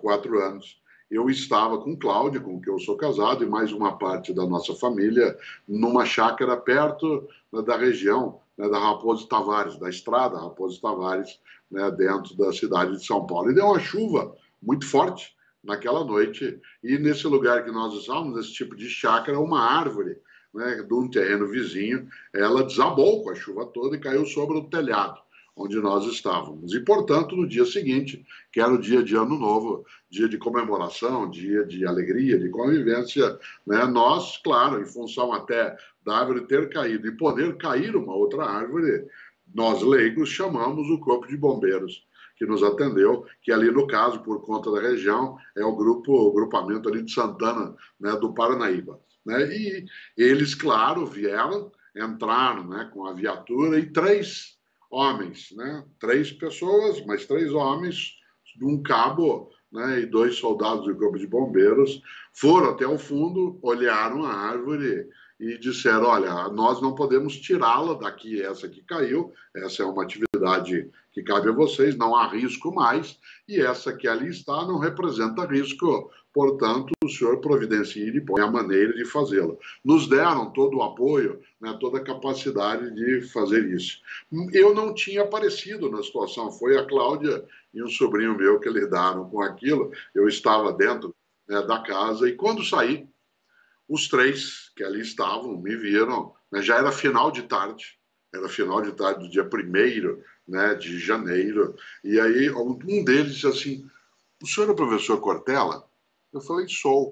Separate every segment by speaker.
Speaker 1: 4 anos, eu estava com Cláudia, com quem eu sou casado, e mais uma parte da nossa família, numa chácara perto, né, da região, né, da Raposo Tavares, da estrada Raposo Tavares, né, dentro da cidade de São Paulo. E deu uma chuva muito forte naquela noite, e nesse lugar que nós estávamos, esse tipo de chácara, uma árvore, né, de um terreno vizinho, ela desabou com a chuva toda e caiu sobre o telhado onde nós estávamos. E, portanto, no dia seguinte, que era o dia de Ano Novo, dia de comemoração, dia de alegria, de convivência, né, nós, claro, em função até da árvore ter caído e poder cair uma outra árvore, nós, leigos, chamamos o Corpo de Bombeiros, que nos atendeu, que ali, no caso, por conta da região, é o grupamento ali de Santana, né, do Paranaíba. Né? E eles, claro, vieram, entraram, né, com a viatura, e 3 homens, né? 3 pessoas, mas 3 homens, um cabo, né? E 2 soldados do Corpo de Bombeiros foram até o fundo, olharam a árvore e disseram: olha, nós não podemos tirá-la daqui, essa que caiu, essa é uma atividade que cabe a vocês, não há risco mais, e essa que ali está não representa risco, portanto, o senhor providencie e põe a maneira de fazê-lo. Nos deram todo o apoio, né, toda a capacidade de fazer isso. Eu não tinha aparecido na situação, foi a Cláudia e um sobrinho meu que lidaram com aquilo, eu estava dentro, né, da casa, e quando saí, os 3 que ali estavam me viram, né, já era final de tarde, do dia 1º, né, de janeiro, e aí um deles disse assim: o senhor é o professor Cortella? Eu falei: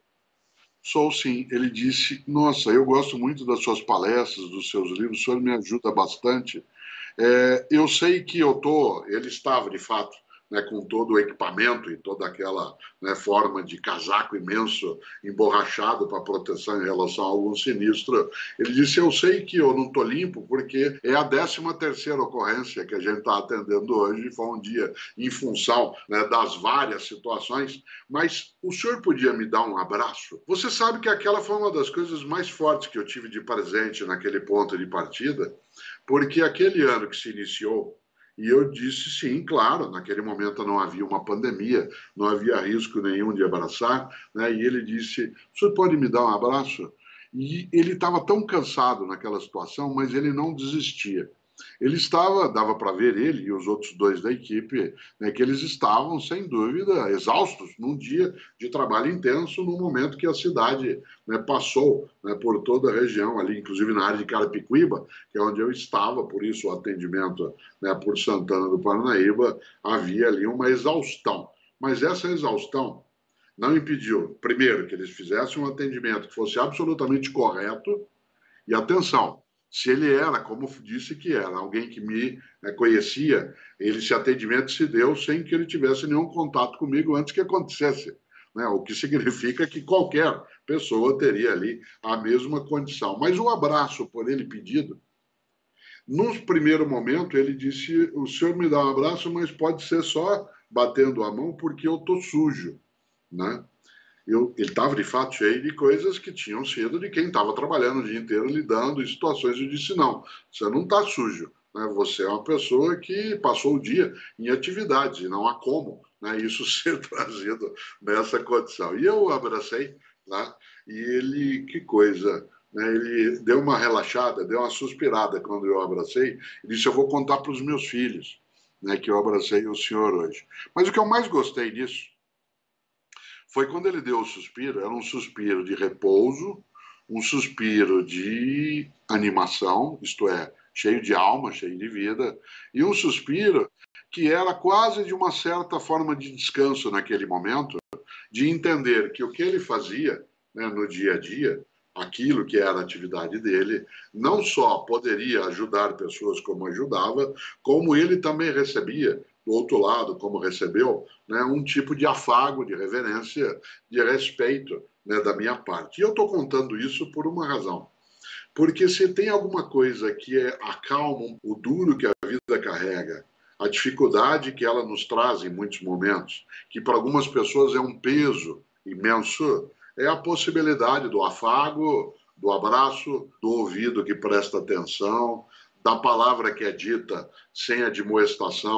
Speaker 1: sou sim. Ele disse: nossa, eu gosto muito das suas palestras, dos seus livros, o senhor me ajuda bastante. Eu sei que ele estava de fato, né, com todo o equipamento e toda aquela, né, forma de casaco imenso, emborrachado para proteção em relação a algum sinistro. Ele disse: eu sei que eu não estou limpo porque é a 13ª ocorrência que a gente está atendendo hoje, foi um dia em função, né, das várias situações, mas o senhor podia me dar um abraço? Você sabe que aquela foi uma das coisas mais fortes que eu tive de presente naquele ponto de partida, porque aquele ano que se iniciou, e eu disse sim, claro, naquele momento não havia uma pandemia, não havia risco nenhum de abraçar, né? E ele disse: o senhor pode me dar um abraço? E ele estava tão cansado naquela situação, mas ele não desistia. Ele estava, dava para ver ele e os outros 2 da equipe, né, que eles estavam, sem dúvida, exaustos num dia de trabalho intenso, no momento que a cidade, né, passou, né, por toda a região ali, inclusive na área de Carapicuíba, que é onde eu estava, por isso o atendimento, né, por Santana do Paranaíba, havia ali uma exaustão. Mas essa exaustão não impediu, primeiro, que eles fizessem um atendimento que fosse absolutamente correto, e atenção, se ele era, como disse que era, alguém que me, né, conhecia, esse atendimento se deu sem que ele tivesse nenhum contato comigo antes que acontecesse, né? O que significa que qualquer pessoa teria ali a mesma condição. Mas o abraço por ele pedido, num primeiro momento ele disse: o senhor me dá um abraço, mas pode ser só batendo a mão porque eu estou sujo, né? Ele estava, de fato, cheio de coisas que tinham sido de quem estava trabalhando o dia inteiro, lidando em situações. Eu disse: não, você não está sujo, né? Você é uma pessoa que passou o dia em atividades, e não há como, né, isso ser trazido nessa condição. E eu o abracei, né, e ele, que coisa, né, ele deu uma relaxada, deu uma suspirada quando eu o abracei, e disse: eu vou contar para os meus filhos, né, que eu abracei o senhor hoje. Mas o que eu mais gostei disso foi quando ele deu o suspiro, era um suspiro de repouso, um suspiro de animação, isto é, cheio de alma, cheio de vida, e um suspiro que era quase de uma certa forma de descanso naquele momento, de entender que o que ele fazia, né, no dia a dia, aquilo que era a atividade dele, não só poderia ajudar pessoas como ajudava, como ele também recebia, do outro lado, como recebeu, né, um tipo de afago, de reverência, de respeito, né, da minha parte. E eu estou contando isso por uma razão. Porque se tem alguma coisa que acalma o duro que a vida carrega, a dificuldade que ela nos traz em muitos momentos, que para algumas pessoas é um peso imenso, é a possibilidade do afago, do abraço, do ouvido que presta atenção, da palavra que é dita sem admoestação,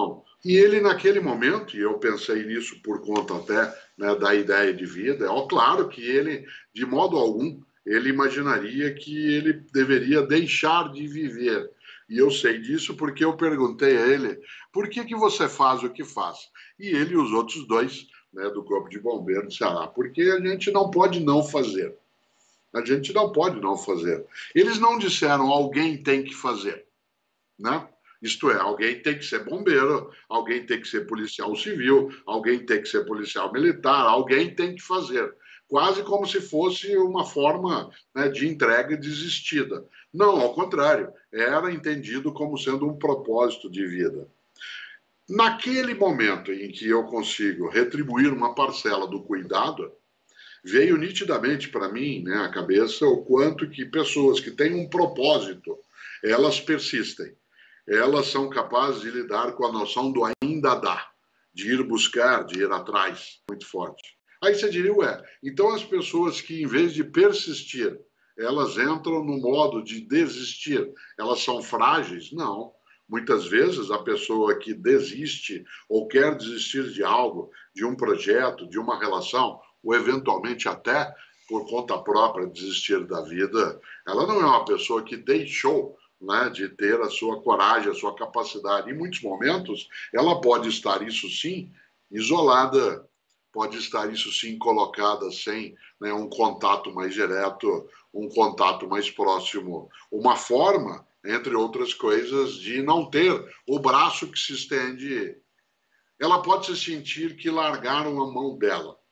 Speaker 1: E ele, naquele momento, e eu pensei nisso por conta até, né, da ideia de vida, claro que ele, de modo algum, ele imaginaria que ele deveria deixar de viver. E eu sei disso porque eu perguntei a ele, por que que você faz o que faz? E ele e os outros dois, né, do Corpo de Bombeiros disseram, porque a gente não pode não fazer. A gente não pode não fazer. Eles não disseram, alguém tem que fazer, né? Isto é, alguém tem que ser bombeiro, alguém tem que ser policial civil, alguém tem que ser policial militar, alguém tem que fazer. Quase como se fosse uma forma, né, de entrega desistida. Não, ao contrário, era entendido como sendo um propósito de vida. Naquele momento em que eu consigo retribuir uma parcela do cuidado, veio nitidamente para mim, né, à cabeça o quanto que pessoas que têm um propósito, elas persistem, elas são capazes de lidar com a noção do ainda dá, de ir buscar, de ir atrás, muito forte. Aí você diria, ué, então as pessoas que em vez de persistir, elas entram no modo de desistir, elas são frágeis? Não. Muitas vezes a pessoa que desiste ou quer desistir de algo, de um projeto, de uma relação, ou eventualmente até por conta própria desistir da vida, ela não é uma pessoa que deixou, né, de ter a sua coragem, a sua capacidade. Em muitos momentos, ela pode estar, isso sim, isolada, pode estar, isso sim, colocada sem, né, um contato mais direto, um contato mais próximo, uma forma, entre outras coisas, de não ter o braço que se estende. Ela pode se sentir que largaram a mão dela.